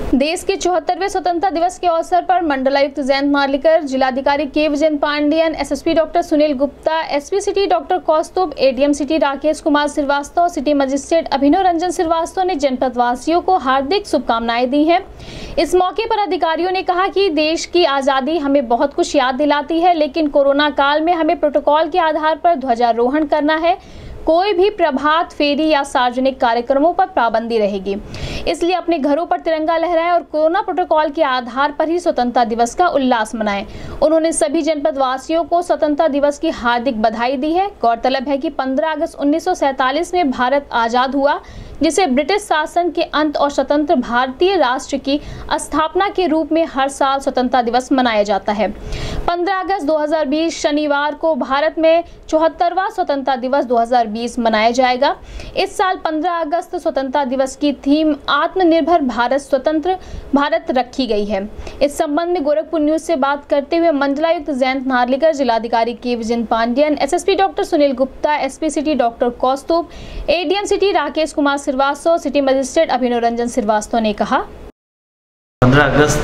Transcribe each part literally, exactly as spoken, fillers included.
देश के चौहत्तरवें स्वतंत्रता दिवस के अवसर पर मंडलायुक्त जयंत नार्लिकर, जिलाधिकारी K Vijayan Pandian, SSP doctor Sunil Gupta, SP city doctor Kaustubh, ADM city Rakesh Kumar Srivastava, city magistrate Abhinav Ranjan Srivastava ने जनपद वासियों को हार्दिक शुभकामनाएं दी हैं। इस मौके पर अधिकारियों ने कहा कि देश की आज़ादी हमें बहुत कुछ याद दिलाती है, लेकिन कोरोना काल में हमें प्रोटोकॉल के आधार पर ध्वजारोहण करना है। कोई भी प्रभात फेरी या सार्वजनिक कार्यक्रमों पर पाबंदी रहेगी, इसलिए अपने घरों पर तिरंगा लहराएं और कोरोना प्रोटोकॉल के आधार पर ही स्वतंत्रता दिवस का उल्लास मनाएं। उन्होंने सभी जनपद वासियों को स्वतंत्रता दिवस की हार्दिक बधाई दी है। गौरतलब है कि पंद्रह अगस्त उन्नीस सौ सैंतालीस में भारत आज़ाद हुआ, जिसे ब्रिटिश शासन के अंत और स्वतंत्र भारतीय राष्ट्र की स्थापना के रूप में हर साल स्वतंत्रता दिवस मनाया जाता है। पंद्रह अगस्त दो हज़ार बीस शनिवार को भारत में चौहत्तरवां स्वतंत्रता दिवस दो हज़ार बीस मनाया जाएगा। इस साल पंद्रह अगस्त स्वतंत्रता दिवस की थीम आत्मनिर्भर भारत स्वतंत्र भारत रखी गई है। इस संबंध में गोरखपुर न्यूज से बात करते हुए मंडलायुक्त जयंत नार्लिकर, जिलाधिकारी K Vijayan Pandian, SSP doctor Sunil Gupta, SP city doctor Kaustubh, ADM city Rakesh Kumar Srivastava, city magistrate Abhinav Ranjan Srivastava ने कहा, पंद्रह अगस्त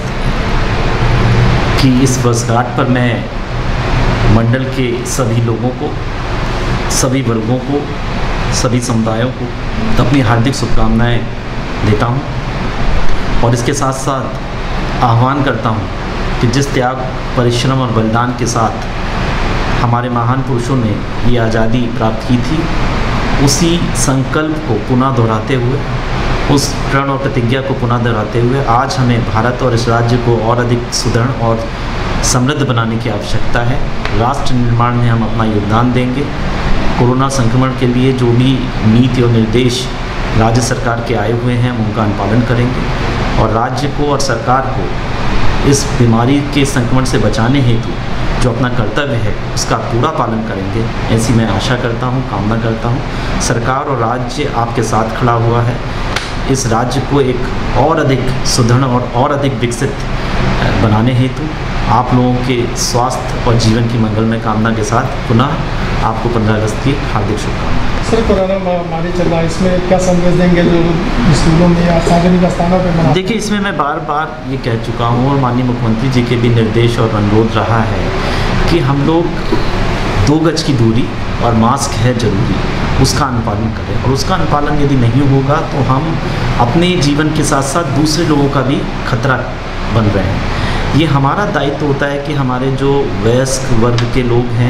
की इस वर्षगांठ पर मैं मंडल के सभी लोगों को, सभी वर्गों को, सभी समुदायों को अपनी हार्दिक शुभकामनाएं देता हूं और इसके साथ साथ आह्वान करता हूं कि जिस त्याग, परिश्रम और बलिदान के साथ हमारे महान पुरुषों ने ये आज़ादी प्राप्त की थी, उसी संकल्प को पुनः दोहराते हुए, उस प्रण और प्रतिज्ञा को पुनः दोहराते हुए आज हमें भारत और इस राज्य को और अधिक सुदृढ़ और समृद्ध बनाने की आवश्यकता है। राष्ट्र निर्माण में हम अपना योगदान देंगे। कोरोना संक्रमण के लिए जो भी नीति और निर्देश राज्य सरकार के आए हुए हैं, हम उनका अनुपालन करेंगे और राज्य को और सरकार को इस बीमारी के संक्रमण से बचाने हेतु जो अपना कर्तव्य है उसका पूरा पालन करेंगे, ऐसी मैं आशा करता हूं, कामना करता हूं। सरकार और राज्य आपके साथ खड़ा हुआ है। इस राज्य को एक और अधिक सुदृढ़ और और अधिक विकसित बनाने हेतु आप लोगों के स्वास्थ्य और जीवन की मंगलमय कामना के साथ पुनः आपको पंद्रह अगस्त की हार्दिक शुभकामनाएं। सर, कोरोना महामारी चल रहा है, इसमें क्या संदेश देंगे जो स्कूलों में या सार्वजनिक स्थानों पर मना? देखिए, इसमें मैं बार बार ये कह चुका हूँ और माननीय मुख्यमंत्री जी के भी निर्देश और अनुरोध रहा है कि हम लोग दो गज की दूरी और मास्क है जरूरी, उसका अनुपालन करें और उसका अनुपालन यदि नहीं होगा तो हम अपने जीवन के साथ साथ दूसरे लोगों का भी खतरा बन रहे हैं। ये हमारा दायित्व होता है कि हमारे जो वयस्क वर्ग के लोग हैं,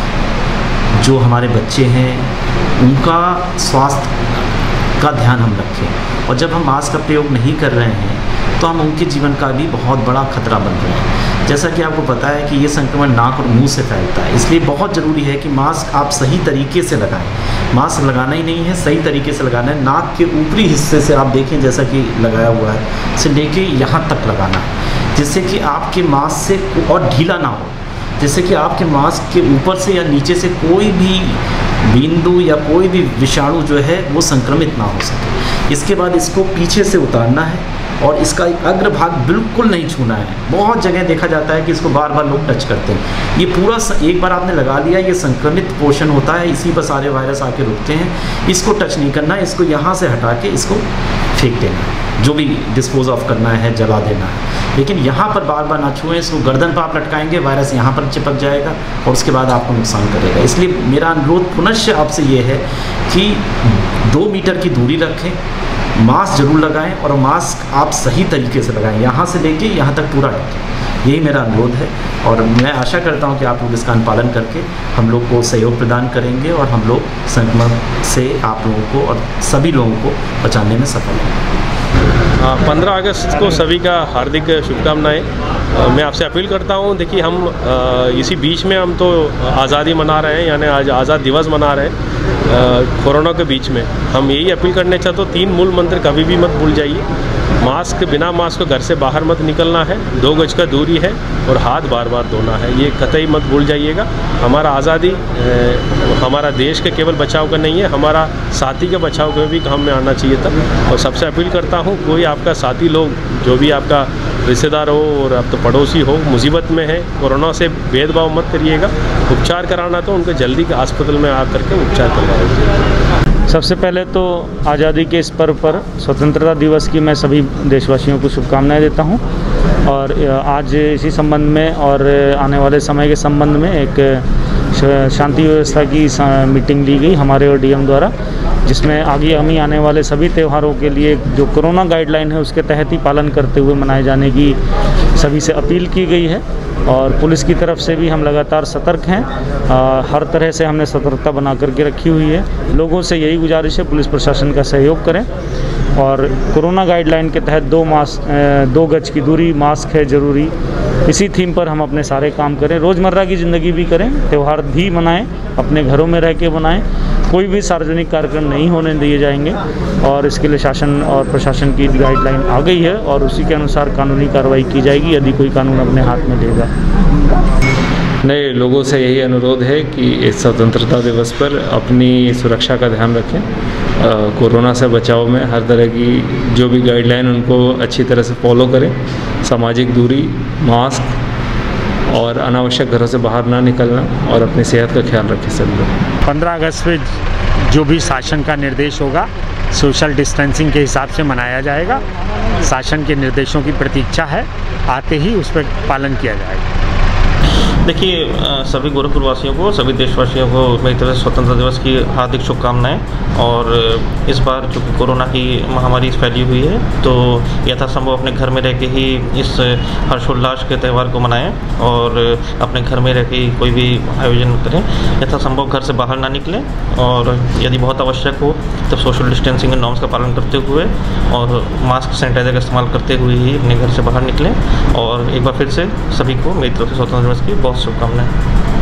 जो हमारे बच्चे हैं, उनका स्वास्थ्य का ध्यान हम रखें और जब हम मास्क का प्रयोग नहीं कर रहे हैं तो हम उनके जीवन का भी बहुत बड़ा खतरा बन रहे हैं। जैसा कि आपको पता है कि ये संक्रमण नाक और मुंह से फैलता है, इसलिए बहुत ज़रूरी है कि मास्क आप सही तरीके से लगाएं। मास्क लगाना ही नहीं है, सही तरीके से लगाना है। नाक के ऊपरी हिस्से से आप देखें जैसा कि लगाया हुआ है, से लेके यहाँ तक लगाना है, जिससे कि आपके मास्क से और ढीला ना हो, जिससे कि आपके मास्क के ऊपर से या नीचे से कोई भी बिंदु या कोई भी विषाणु जो है वो संक्रमित ना हो सके। इसके बाद इसको पीछे से उतारना है और इसका अग्रभाग बिल्कुल नहीं छूना है। बहुत जगह देखा जाता है कि इसको बार बार लोग टच करते हैं। ये पूरा एक बार आपने लगा लिया, ये संक्रमित पोर्शन होता है, इसी पर सारे वायरस आके रुकते हैं। इसको टच नहीं करना है, इसको यहाँ से हटा के इसको फेंक देना है, जो भी डिस्पोज ऑफ करना है, जला देना है। लेकिन यहाँ पर बार बार ना छुएं, इसको गर्दन पर आप लटकाएंगे, वायरस यहाँ पर चिपक जाएगा और उसके बाद आपको नुकसान करेगा। इसलिए मेरा अनुरोध पुनश्च आपसे ये है कि दो मीटर की दूरी रखें, मास्क जरूर लगाएं और मास्क आप सही तरीके से लगाएं, यहाँ से लेके यहाँ तक पूरा ढकें। यही मेरा अनुरोध है और मैं आशा करता हूँ कि आप लोग इसका अनुपालन करके हम लोग को सहयोग प्रदान करेंगे और हम लोग संक्रमण से आप लोगों को और सभी लोगों को बचाने में सफल होंगे। पंद्रह अगस्त को सभी का हार्दिक शुभकामनाएं। मैं आपसे अपील करता हूं, देखिए हम इसी बीच में हम तो आज़ादी मना रहे हैं, यानी आज आज़ाद दिवस मना रहे हैं कोरोना के बीच में। हम यही अपील करने चाहते हो, तीन मूल मंत्र कभी भी मत भूल जाइए। मास्क, बिना मास्क को घर से बाहर मत निकलना है, दो गज का दूरी है और हाथ बार बार धोना है, ये कतई मत भूल जाइएगा। हमारा आज़ादी हमारा देश के केवल बचाव का नहीं है, हमारा साथी के बचाव का भी काम में आना चाहिए था। और सबसे अपील करता हूँ, कोई आपका साथी लोग, जो भी आपका रिश्तेदार हो और आप तो पड़ोसी हो, मुसीबत में है, कोरोना से भेदभाव मत करिएगा। उपचार कराना तो उनके जल्दी के अस्पताल में आ करके उपचार करवाइए। सबसे पहले तो आज़ादी के इस पर्व पर स्वतंत्रता दिवस की मैं सभी देशवासियों को शुभकामनाएं देता हूं और आज इसी संबंध में और आने वाले समय के संबंध में एक शांति व्यवस्था की मीटिंग ली गई हमारे और डीएम द्वारा, जिसमें आगे आगामी आने वाले सभी त्योहारों के लिए जो कोरोना गाइडलाइन है उसके तहत ही पालन करते हुए मनाए जाने की सभी से अपील की गई है। और पुलिस की तरफ से भी हम लगातार सतर्क हैं, आ, हर तरह से हमने सतर्कता बना करके रखी हुई है। लोगों से यही गुजारिश है पुलिस प्रशासन का सहयोग करें और कोरोना गाइडलाइन के तहत दो मास्क दो गज की दूरी, मास्क है ज़रूरी, इसी थीम पर हम अपने सारे काम करें। रोज़मर्रा की ज़िंदगी भी करें, त्यौहार भी मनाएं, अपने घरों में रह के मनाएं, कोई भी सार्वजनिक कार्यक्रम नहीं होने दिए जाएंगे और इसके लिए शासन और प्रशासन की गाइडलाइन आ गई है और उसी के अनुसार कानूनी कार्रवाई की जाएगी यदि कोई कानून अपने हाथ में लेगा। नए लोगों से यही अनुरोध है कि इस स्वतंत्रता दिवस पर अपनी सुरक्षा का ध्यान रखें, कोरोना से बचाव में हर तरह की जो भी गाइडलाइन उनको अच्छी तरह से फॉलो करें, सामाजिक दूरी, मास्क और अनावश्यक घरों से बाहर ना निकलना और अपनी सेहत का ख्याल रखें सभी लोग। पंद्रह अगस्त पे जो भी शासन का निर्देश होगा सोशल डिस्टेंसिंग के हिसाब से मनाया जाएगा। शासन के निर्देशों की प्रतीक्षा है, आते ही उस पर पालन किया जाएगा। देखिए, सभी गोरखपुर वासियों को, सभी देशवासियों को मेरी तरफ से स्वतंत्रता दिवस की हार्दिक शुभकामनाएं। और इस बार चूँकि कोरोना की महामारी फैली हुई है तो यथासंभव अपने घर में रह के ही इस हर्षोल्लास के त्यौहार को मनाएं और अपने घर में रह के कोई भी आयोजन करें। यथासंभव घर से बाहर ना निकलें और यदि बहुत आवश्यक हो तब सोशल डिस्टेंसिंग के नॉर्म्स का पालन करते हुए और मास्क सैनिटाइजर का इस्तेमाल करते हुए ही अपने घर से बाहर निकलें। और एक बार फिर से सभी को मेरी तरफ से स्वतंत्रता दिवस की बहुत शुभकामनाएं।